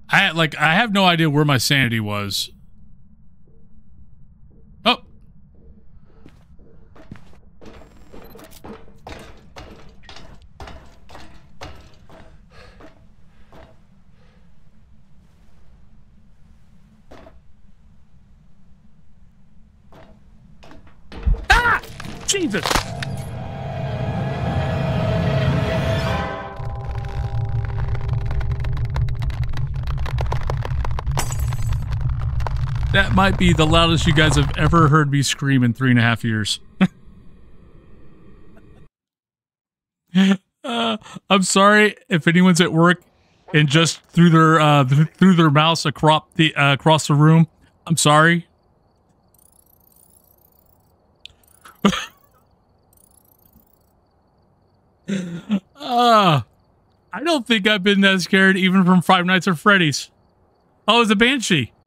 I have no idea where my sanity was. Oh. Ah! Jesus. That might be the loudest you guys have ever heard me scream in 3.5 years. I'm sorry if anyone's at work and just threw their mouse across the room. I'm sorry. I don't think I've been that scared even from Five Nights at Freddy's. Oh, it was a banshee.